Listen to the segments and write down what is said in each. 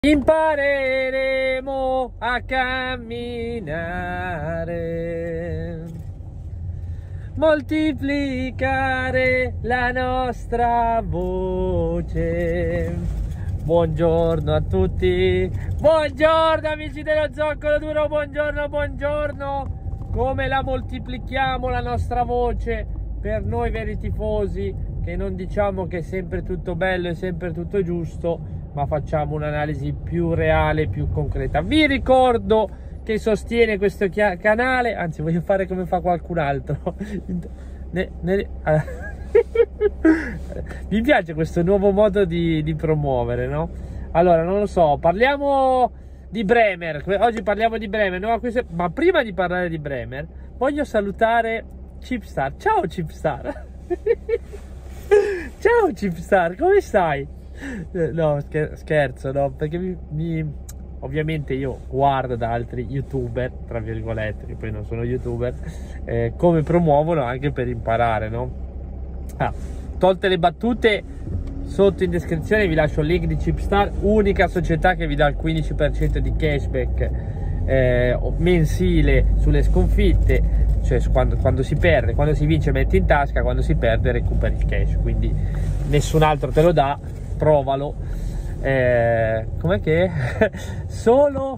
Impareremo a camminare, moltiplicare la nostra voce. Buongiorno a tutti, buongiorno amici dello Zoccolo Duro, buongiorno, buongiorno. Come la moltiplichiamo la nostra voce per noi veri tifosi, che non diciamo che è sempre tutto bello e sempre tutto giusto, ma facciamo un'analisi più reale, più concreta. Vi ricordo che sostiene questo canale, anzi voglio fare come fa qualcun altro. Mi piace questo nuovo modo di promuovere, no? Allora, non lo so, parliamo di Bremer. Oggi parliamo di Bremer, no? Ma prima di parlare di Bremer voglio salutare Chipstar. Ciao Chipstar. Ciao Chipstar, come stai? No, scherzo, no, perché ovviamente io guardo da altri youtuber, tra virgolette, che poi non sono youtuber, come promuovono, anche per imparare, no? Tolte le battute, sotto in descrizione vi lascio il link di Chipstar, unica società che vi dà il 15% di cashback mensile sulle sconfitte, cioè quando si perde. Quando si vince metti in tasca, quando si perde recuperi il cash, quindi nessun altro te lo dà. Provalo. Com'è che è? solo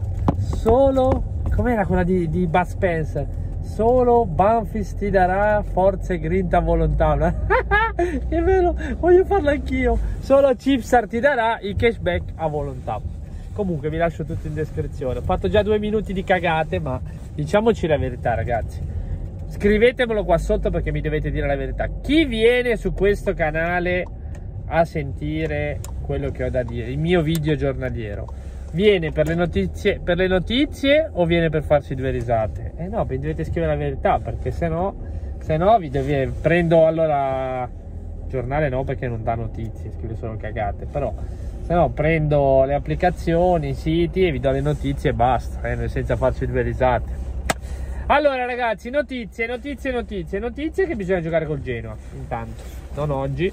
com'era quella di Bud Spencer? Solo Banfield ti darà forza e grinta a volontà. Che bello, voglio farlo anch'io. Solo Chipstar ti darà il cashback a volontà. Comunque vi lascio tutto in descrizione. Ho fatto già 2 minuti di cagate, ma diciamoci la verità, ragazzi. Scrivetemelo qua sotto, perché mi dovete dire la verità. Chi viene su questo canale a sentire quello che ho da dire, il mio video giornaliero, viene per le notizie o viene per farsi 2 risate? No, vi dovete scrivere la verità, perché se no prendo, allora, giornale no, perché non dà notizie, scrive solo cagate, però se no prendo le applicazioni, i siti e vi do le notizie e basta, senza farci 2 risate. Allora ragazzi, notizie che bisogna giocare col Genoa, intanto, non oggi,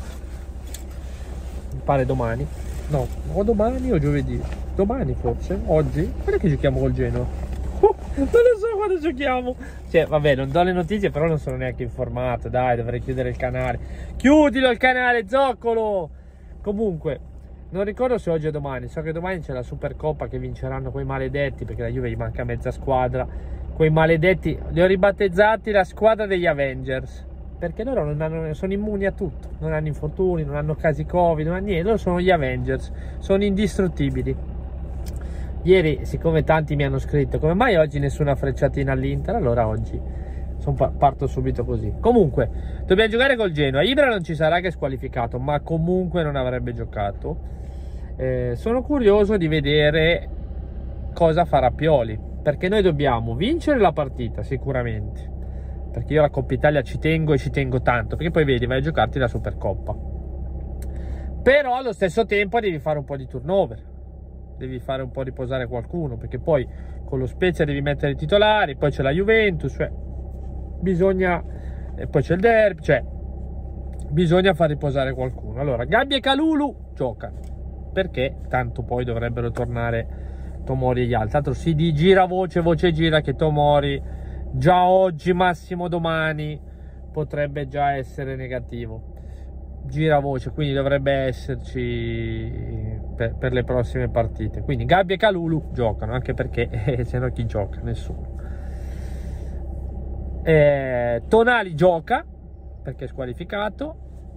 mi pare domani, no, o domani o giovedì, domani forse, oggi, quando è che giochiamo col Genoa? Non lo so quando giochiamo, cioè vabbè, non do le notizie, però non sono neanche informato, dai, dovrei chiudere il canale. Chiudilo il canale, zoccolo! Comunque, non ricordo se oggi o domani, so che domani c'è la Supercoppa che vinceranno quei maledetti, perché la Juve gli manca mezza squadra, quei maledetti, li ho ribattezzati la squadra degli Avengers, perché loro sono immuni a tutto, non hanno infortuni, non hanno casi Covid, non hanno niente, loro sono gli Avengers, sono indistruttibili. Ieri, siccome tanti mi hanno scritto come mai oggi nessuna frecciatina all'Inter, allora oggi parto subito così. Comunque, dobbiamo giocare col Genoa. Ibra non ci sarà, che è squalificato, ma comunque non avrebbe giocato. Sono curioso di vedere cosa farà Pioli, perché noi dobbiamo vincere la partita sicuramente, perché io la Coppa Italia ci tengo, e ci tengo tanto, perché poi vedi, vai a giocarti la Supercoppa, però allo stesso tempo devi fare un po' di turnover, devi fare un po' riposare qualcuno, perché poi con lo Spezia devi mettere i titolari, poi c'è la Juventus, cioè bisogna, e poi c'è il derby, cioè bisogna far riposare qualcuno. Allora Gabbia e Kalulu giocano, perché tanto poi dovrebbero tornare Tomori e gli altri. Tanto si gira voce gira che Tomori già oggi, massimo domani, potrebbe già essere negativo, gira voce, quindi dovrebbe esserci per le prossime partite. Quindi Gabbia e Kalulu giocano, anche perché se no chi gioca? Nessuno. Tonali gioca perché è squalificato.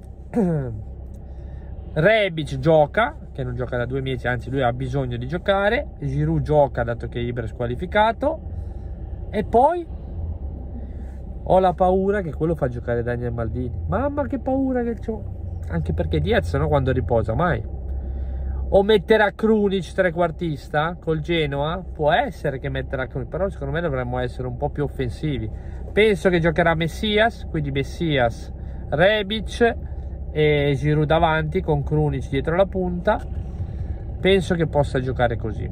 Rebic gioca, che non gioca da 2 mesi, anzi lui ha bisogno di giocare. Giroud gioca, dato che Ibra è squalificato. E poi ho la paura che quello fa giocare Daniel Maldini. Mamma che paura che ho, anche perché Diaz, no, quando riposa mai. O metterà Krunic trequartista col Genoa, può essere che metterà Krunic, però secondo me dovremmo essere un po' più offensivi. Penso che giocherà Messias, quindi Messias, Rebic e Giroud davanti con Krunic dietro la punta. Penso che possa giocare così,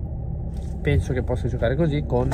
con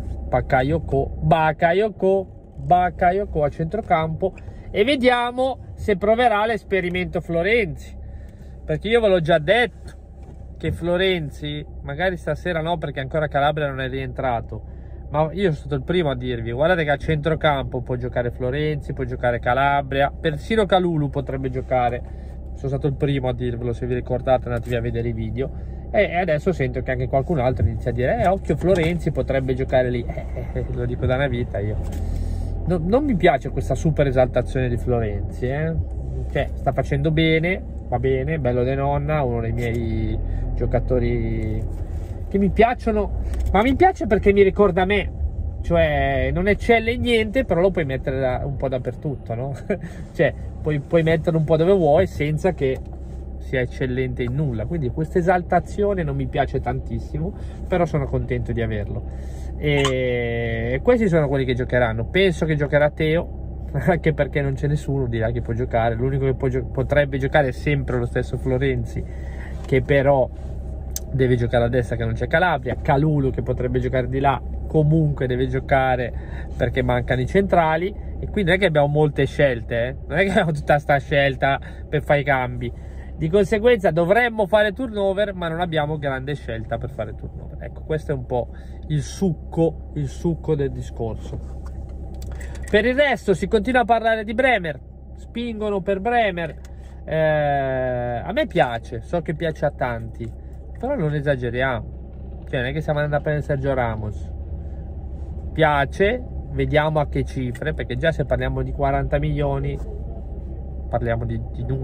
Bakayoko a centrocampo, e vediamo se proverà l'esperimento Florenzi, perché io ve l'ho già detto, che Florenzi, magari stasera no perché ancora Calabria non è rientrato, ma io sono stato il primo a dirvi, guardate che a centrocampo può giocare Florenzi, può giocare Calabria, persino Kalulu potrebbe giocare, sono stato il primo a dirvelo, se vi ricordate andatevi a vedere i video, e adesso sento che anche qualcun altro inizia a dire occhio Florenzi potrebbe giocare lì, lo dico da una vita io. Non mi piace questa super esaltazione di Florenzi, cioè sta facendo bene, va bene, bello de nonna, uno dei miei giocatori che mi piacciono, ma mi piace perché mi ricorda me, cioè non eccelle in niente, però lo puoi mettere un po' dappertutto, no? Cioè puoi metterlo un po' dove vuoi senza che sia eccellente in nulla, quindi questa esaltazione non mi piace tantissimo, però sono contento di averlo. E questi sono quelli che giocheranno. Penso che giocherà Teo, anche perché non c'è nessuno di là che può giocare, l'unico che potrebbe giocare è sempre lo stesso Florenzi, che però deve giocare a destra, che non c'è Calabria. Kalulu, che potrebbe giocare di là, comunque deve giocare perché mancano i centrali, e quindi non è che abbiamo molte scelte, non è che abbiamo tutta sta scelta per fare i cambi, di conseguenza dovremmo fare turnover ma non abbiamo grande scelta per fare turnover. Ecco, questo è un po' il succo del discorso. Per il resto si continua a parlare di Bremer, spingono per Bremer, a me piace, so che piace a tanti, però non esageriamo, cioè non è che stiamo andando a prendere Sergio Ramos, piace, vediamo a che cifre, perché già se parliamo di 40 milioni parliamo di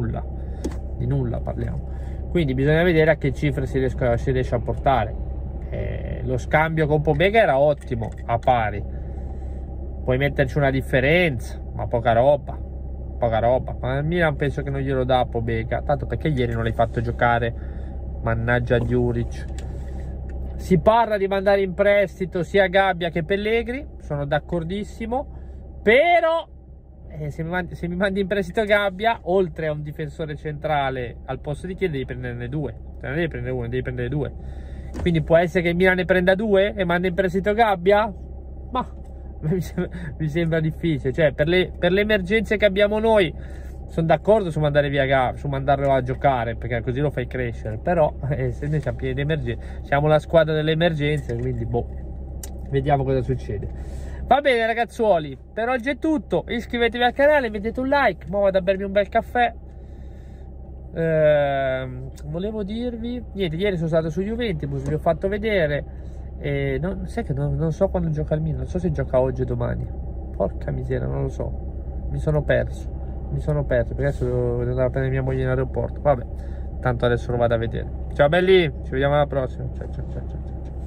nulla parliamo, quindi bisogna vedere a che cifre si riesce a portare. Lo scambio con Pobega era ottimo, a pari, puoi metterci una differenza, ma poca roba, ma il Milan penso che non glielo dà a Pobega, tanto perché ieri non l'hai fatto giocare, mannaggia Djuric. Si parla di mandare in prestito sia Gabbia che Pellegrini, sono d'accordissimo, però se mi mandi in prestito Gabbia, oltre a un difensore centrale al posto di chi, devi prenderne due, non devi prendere uno, devi prendere due, quindi può essere che il Milan ne prenda due e manda in prestito Gabbia, ma mi sembra difficile, cioè per le emergenze che abbiamo noi sono d'accordo su mandare via Gabbia, su mandarlo a giocare, perché così lo fai crescere, però se noi siamo pieni di emergenze, siamo la squadra delle emergenze, quindi vediamo cosa succede. Va bene ragazzuoli, per oggi è tutto, iscrivetevi al canale, mettete un like, ora vado a bermi un bel caffè. Volevo dirvi, niente, ieri sono stato su Juventus, vi ho fatto vedere, sai che non so quando gioca il Milan, non so se gioca oggi o domani, porca miseria, non lo so, mi sono perso perché adesso devo andare a prendere mia moglie in aeroporto, vabbè, tanto adesso lo vado a vedere. Ciao belli, ci vediamo alla prossima, ciao.